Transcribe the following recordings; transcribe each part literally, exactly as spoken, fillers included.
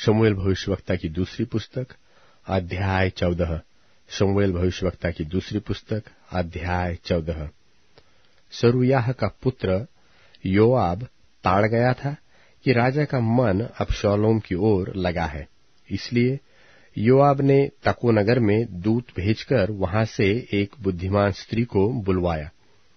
शमूएल भविष्यवक्ता की दूसरी पुस्तक अध्याय चौदह। शमूएल भविष्यवक्ता की दूसरी पुस्तक अध्याय चौदह। सरूयाह का पुत्र योआब ताड़ गया था कि राजा का मन अबशालोम की ओर लगा है, इसलिए योआब ने तको नगर में दूत भेजकर वहां से एक बुद्धिमान स्त्री को बुलवाया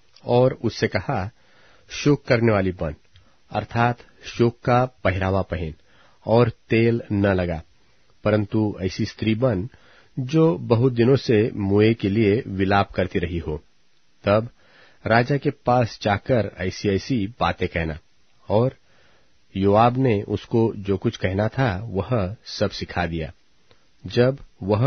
और उससे कहा, शोक करने वाली बन, अर्थात शोक का पहरावा पहन और तेल न लगा, परंतु ऐसी स्त्री बन जो बहुत दिनों से मुए के लिए विलाप करती रही हो। तब राजा के पास जाकर ऐसी ऐसी बातें कहना। और योआब ने उसको जो कुछ कहना था वह सब सिखा दिया। जब वह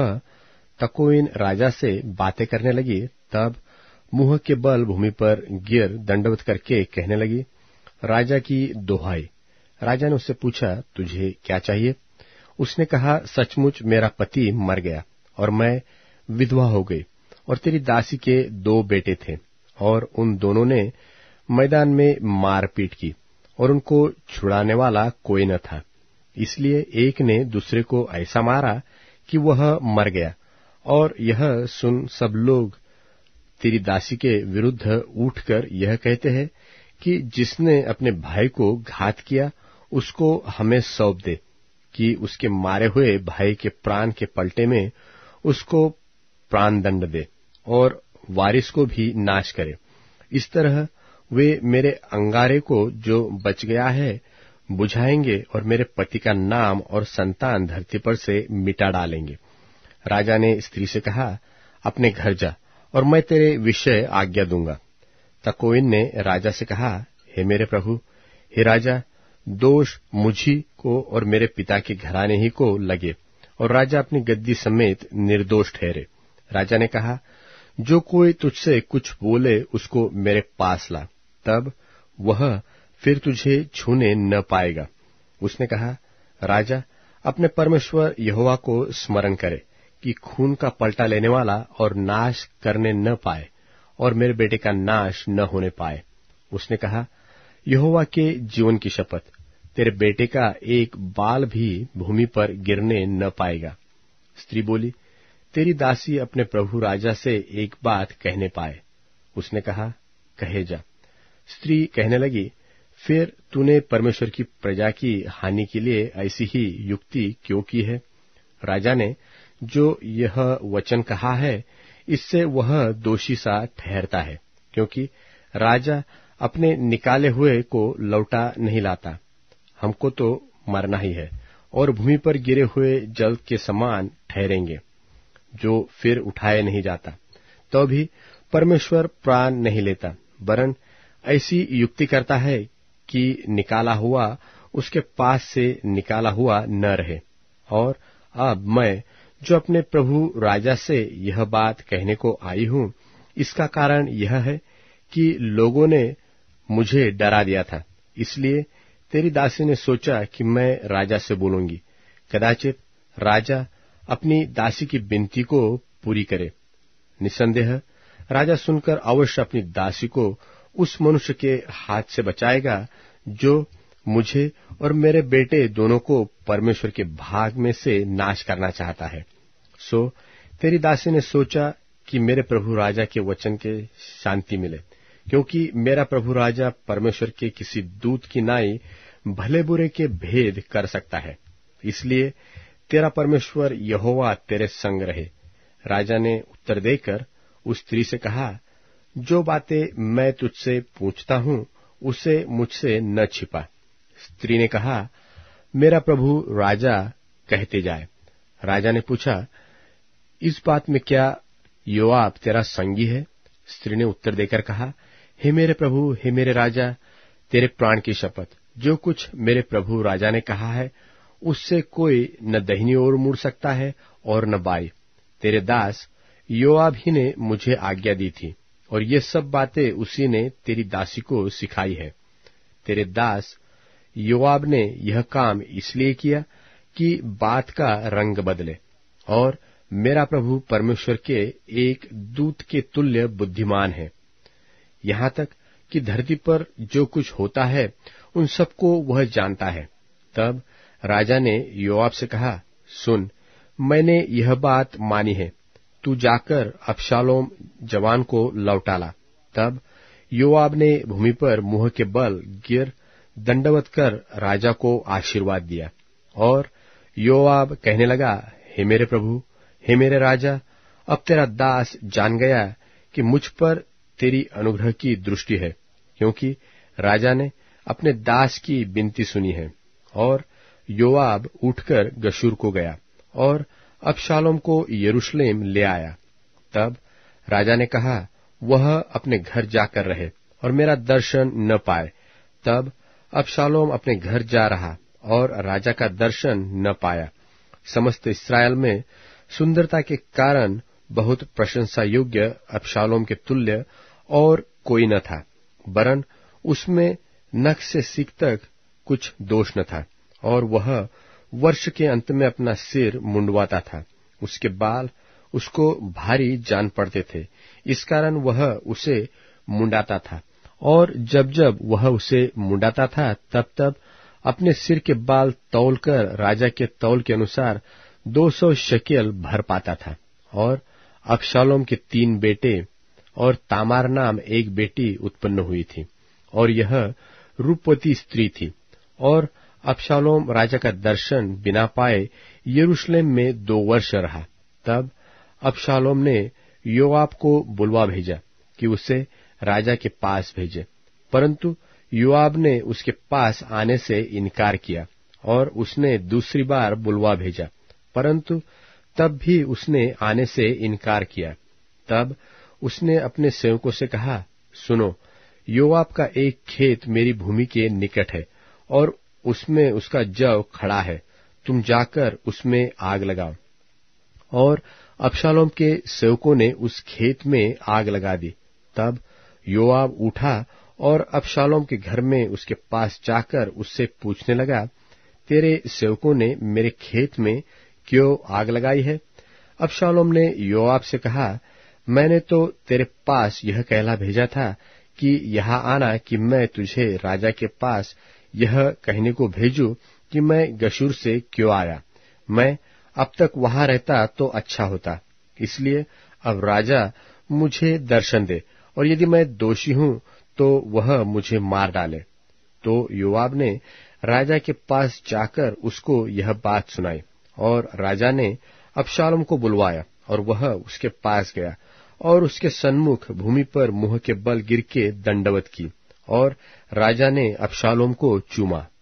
तकोइन राजा से बातें करने लगी, तब मुंह के बल भूमि पर गिर दंडवत करके कहने लगी, राजा की दोहाई। राजा ने उससे पूछा, तुझे क्या चाहिए? उसने कहा, सचमुच मेरा पति मर गया और मैं विधवा हो गई, और तेरी दासी के दो बेटे थे, और उन दोनों ने मैदान में मारपीट की, और उनको छुड़ाने वाला कोई न था। इसलिए एक ने दूसरे को ऐसा मारा कि वह मर गया। और यह सुन सब लोग तेरी दासी के विरुद्ध उठकर यह कहते हैं कि जिसने अपने भाई को घात किया उसको हमें सौंप दे, कि उसके मारे हुए भाई के प्राण के पलटे में उसको प्राण दंड दे और वारिस को भी नाश करे। इस तरह वे मेरे अंगारे को जो बच गया है बुझाएंगे और मेरे पति का नाम और संतान धरती पर से मिटा डालेंगे। राजा ने स्त्री से कहा, अपने घर जा और मैं तेरे विषय आज्ञा दूंगा। तकोइन ने राजा से कहा, हे मेरे प्रभु, हे राजा, दोष मुझी को और मेरे पिता के घराने ही को लगे, और राजा अपनी गद्दी समेत निर्दोष ठहरे। राजा ने कहा, जो कोई तुझसे कुछ बोले उसको मेरे पास ला, तब वह फिर तुझे छूने न पाएगा। उसने कहा, राजा अपने परमेश्वर यहोवा को स्मरण करे कि खून का पलटा लेने वाला और नाश करने न पाए, और मेरे बेटे का नाश न होने पाए। उसने कहा, यहोवा के जीवन की शपथ, तेरे बेटे का एक बाल भी भूमि पर गिरने न पाएगा। स्त्री बोली, तेरी दासी अपने प्रभु राजा से एक बात कहने पाए। उसने कहा, कहे जा। स्त्री कहने लगी, फिर तूने परमेश्वर की प्रजा की हानि के लिए ऐसी ही युक्ति क्यों की है? राजा ने जो यह वचन कहा है, इससे वह दोषी सा ठहरता है, क्योंकि राजा अपने निकाले हुए को लौटा नहीं लाता। हमको तो मरना ही है, और भूमि पर गिरे हुए जल के समान ठहरेंगे, जो फिर उठाए नहीं जाता। तो भी परमेश्वर प्राण नहीं लेता, वरन ऐसी युक्ति करता है कि निकाला हुआ उसके पास से निकाला हुआ न रहे। और अब मैं जो अपने प्रभु राजा से यह बात कहने को आई हूं, इसका कारण यह है कि लोगों ने मुझे डरा दिया था। इसलिए तेरी दासी ने सोचा कि मैं राजा से बोलूंगी, कदाचित राजा अपनी दासी की विनती को पूरी करे। निसंदेह राजा सुनकर अवश्य अपनी दासी को उस मनुष्य के हाथ से बचाएगा जो मुझे और मेरे बेटे दोनों को परमेश्वर के भाग में से नाश करना चाहता है। सो तेरी दासी ने सोचा कि मेरे प्रभु राजा के वचन के शांति मिले, क्योंकि मेरा प्रभु राजा परमेश्वर के किसी दूत की नाई भले बुरे के भेद कर सकता है। इसलिए तेरा परमेश्वर यहोवा तेरे संग रहे। राजा ने उत्तर देकर उस स्त्री से कहा, जो बातें मैं तुझसे पूछता हूं उसे मुझसे न छिपा। स्त्री ने कहा, मेरा प्रभु राजा कहते जाए। राजा ने पूछा, इस बात में क्या योआब तेरा संगी है? स्त्री ने उत्तर देकर कहा, हे मेरे प्रभु, हे मेरे राजा, तेरे प्राण की शपथ, जो कुछ मेरे प्रभु राजा ने कहा है उससे कोई न दाहिनी ओर मुड़ सकता है और न बाई। तेरे दास योआब ही ने मुझे आज्ञा दी थी, और ये सब बातें उसी ने तेरी दासी को सिखाई है। तेरे दास योआब ने यह काम इसलिए किया कि बात का रंग बदले, और मेरा प्रभु परमेश्वर के एक दूत के तुल्य बुद्धिमान है। यहाँ तक कि धरती पर जो कुछ होता है उन सबको वह जानता है। तब राजा ने योआब से कहा, सुन, मैंने यह बात मानी है, तू जाकर अबशालोम जवान को लौटा ला। तब योआब ने भूमि पर मुंह के बल गिर दंडवत कर राजा को आशीर्वाद दिया। और योआब कहने लगा, हे मेरे प्रभु, हे मेरे राजा, अब तेरा दास जान गया कि मुझ पर तेरी अनुग्रह की दृष्टि है, क्योंकि राजा ने अपने दास की विनती सुनी है। और योआब उठकर गशूर को गया और अबशालोम को यरूशलेम ले आया। तब राजा ने कहा, वह अपने घर जाकर रहे और मेरा दर्शन न पाए। तब अबशालोम अपने घर जा रहा और राजा का दर्शन न पाया। समस्त इस्राएल में सुंदरता के कारण बहुत प्रशंसा योग्य अबशालोम के तुल्य और कोई न था, वरन उसमें नख से सीक तक कुछ दोष न था। और वह वर्ष के अंत में अपना सिर मुंडवाता था। उसके बाल उसको भारी जान पड़ते थे, इस कारण वह उसे मुंडाता था। और जब जब वह उसे मुंडाता था, तब तब अपने सिर के बाल तौलकर राजा के तौल के अनुसार दो सौ शकेल भर पाता था। और अबशालोम के तीन बेटे और तामार नाम एक बेटी उत्पन्न हुई थी, और यह रूपवती स्त्री थी। और अबशालोम राजा का दर्शन बिना पाए यरूशलेम में दो वर्ष रहा। तब अबशालोम ने योआब को बुलवा भेजा कि उसे राजा के पास भेजे, परंतु योआब ने उसके पास आने से इनकार किया। और उसने दूसरी बार बुलवा भेजा, परंतु तब भी उसने आने से इनकार किया। तब उसने अपने सेवकों से कहा, सुनो, योआब का एक खेत मेरी भूमि के निकट है और उसमें उसका जौ खड़ा है, तुम जाकर उसमें आग लगाओ। और अबशालोम के सेवकों ने उस खेत में आग लगा दी। तब योआब उठा और अबशालोम के घर में उसके पास जाकर उससे पूछने लगा, तेरे सेवकों ने मेरे खेत में क्यों आग लगाई है? अबशालोम ने योआब से कहा, मैंने तो तेरे पास यह कहला भेजा था कि यहाँ आना कि मैं तुझे राजा के पास यह कहने को भेजूं कि मैं गशूर से क्यों आया। मैं अब तक वहां रहता तो अच्छा होता। इसलिए अब राजा मुझे दर्शन दे, और यदि मैं दोषी हूं तो वह मुझे मार डाले। तो योआब ने राजा के पास जाकर उसको यह बात सुनाई, और राजा ने अबशालोम को बुलवाया, और वह उसके पास गया और उसके सन्मुख भूमि पर मुंह के बल गिर के दंडवत की, और राजा ने अबशालोम को चूमा।